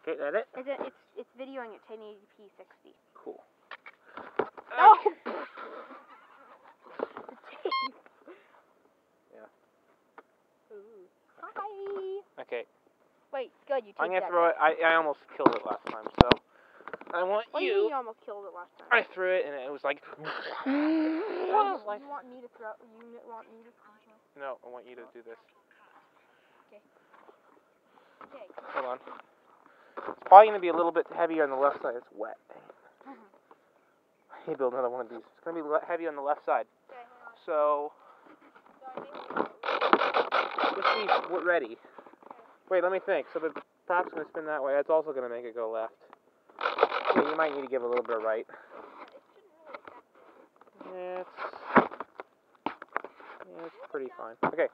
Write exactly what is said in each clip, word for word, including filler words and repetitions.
Okay, that it? Is it? It's it's videoing at ten eighty p sixty. Cool. No. The tape. Yeah. Ooh. Hi. Okay. Wait, good. You. I'm gonna that throw it. I I almost killed it last time, so I want what you. do you mean you almost killed it last time? I threw it and it was like. I was like. You want me to throw? You want me to throw? No, I want you to do this. Okay. Okay. Hold on. It's probably gonna be a little bit heavier on the left side. It's wet. Mhm. Hey, build another one of these. It's gonna be le- heavy on the left side. Okay, hang on. So. Just be w- ready. Wait, let me think. So the prop's gonna spin that way. That's also gonna make it go left. Yeah, you might need to give a little bit of right. Yeah, it's, yeah, it's pretty fine. Okay.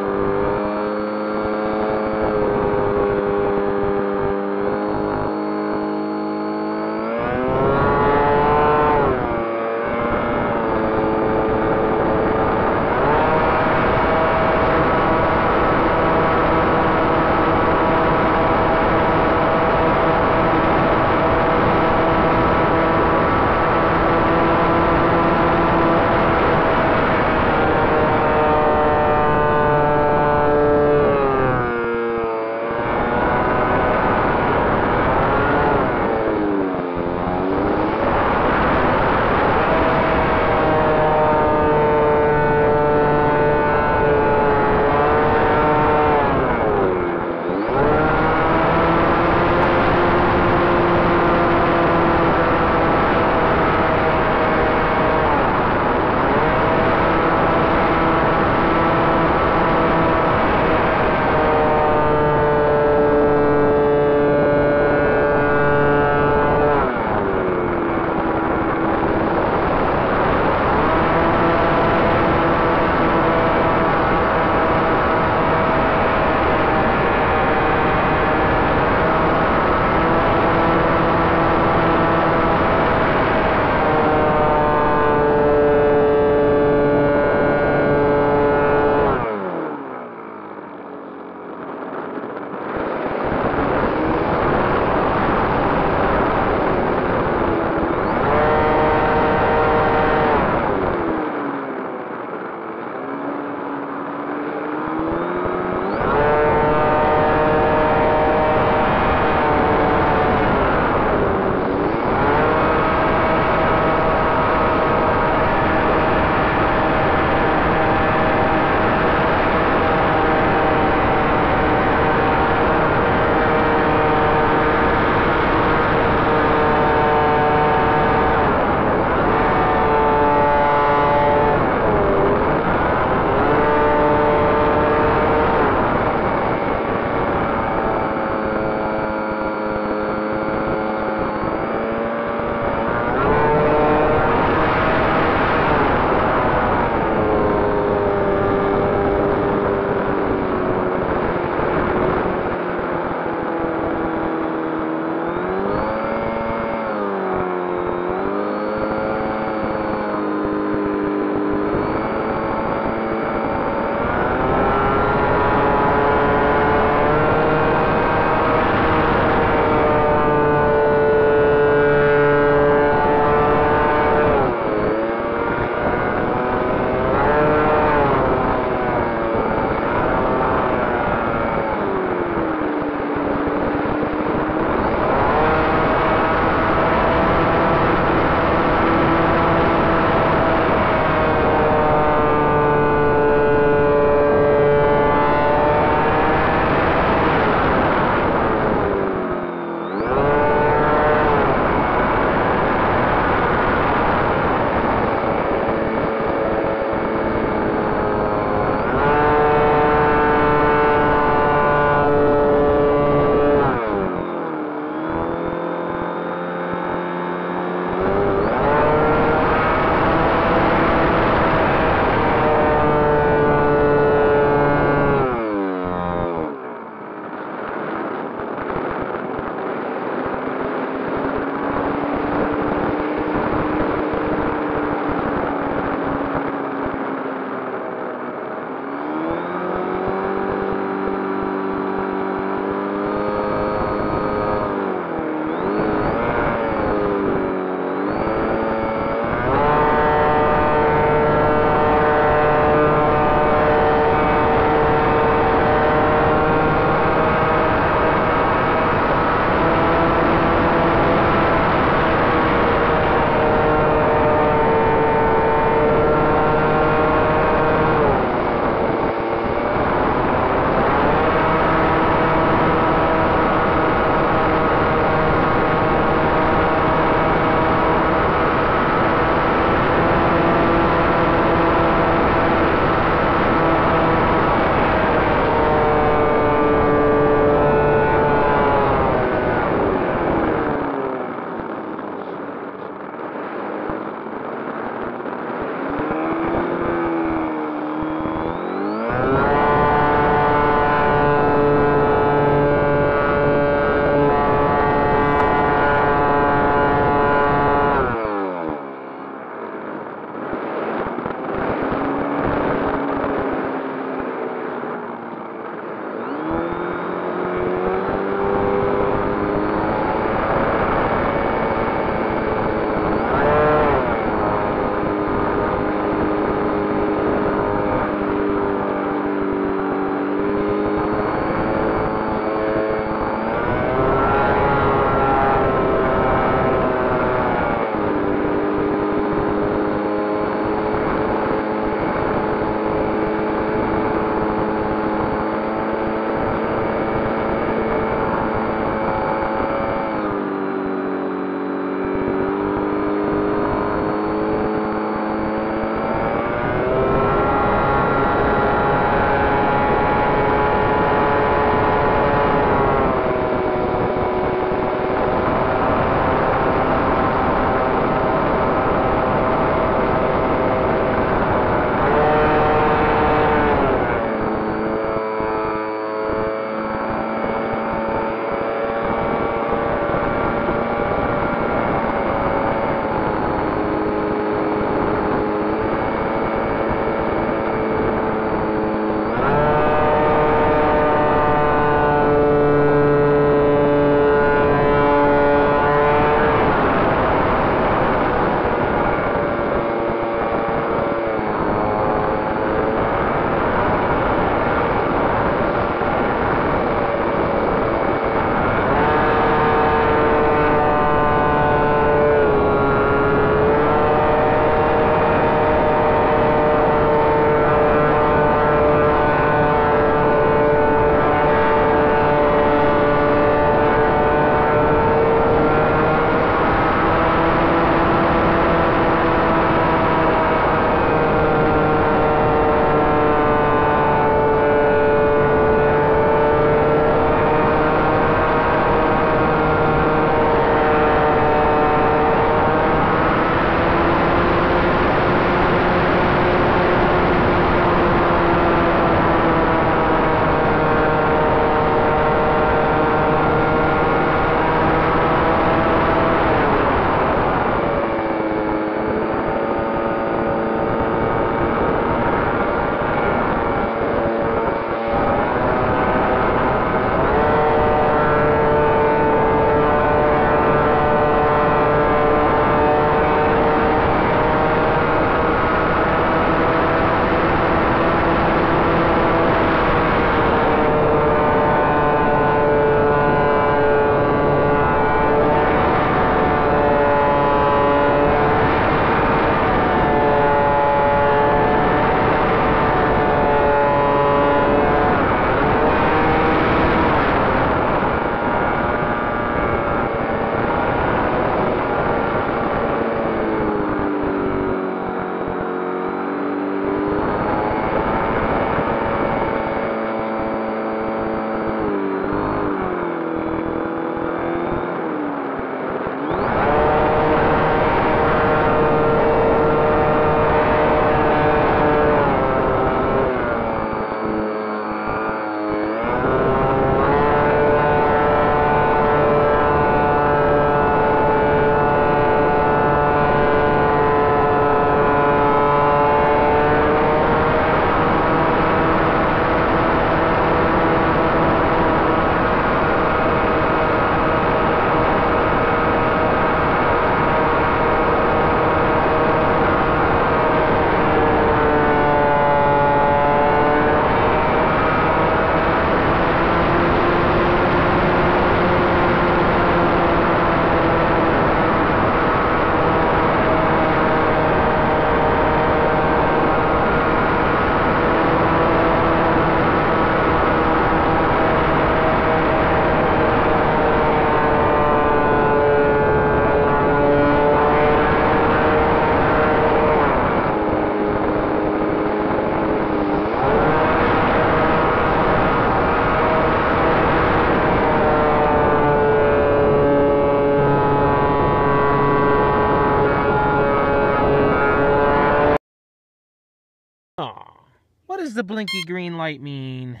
does the blinky green light mean?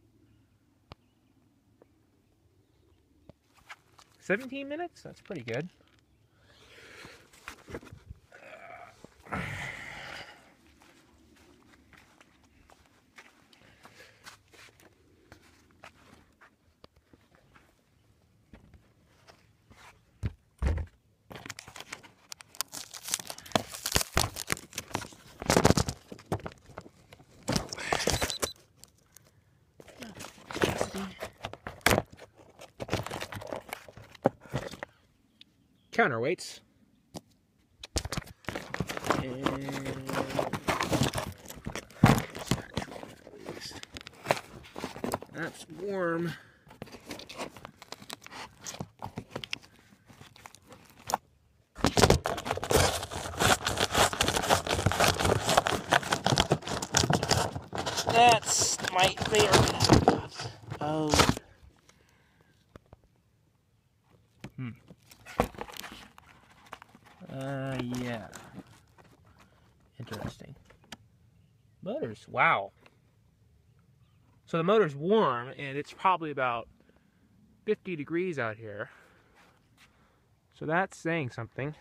seventeen minutes? That's pretty good. Counterweights. And that's warm. That's my favorite. Oh. Hmm. Uh, yeah. Interesting. Motors, wow. So the motor's warm, and it's probably about fifty degrees out here. So that's saying something.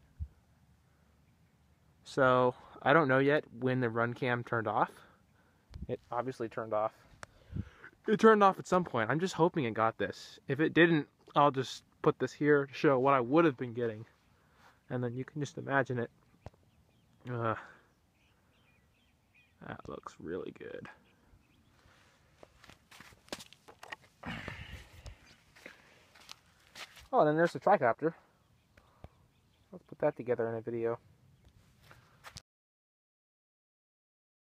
So, I don't know yet when the run cam turned off. It obviously turned off. It turned off at some point. I'm just hoping it got this. If it didn't, I'll just put this here to show what I would have been getting. And then you can just imagine it. Uh, that looks really good. Oh, and then there's the tricopter. Let's put that together in a video.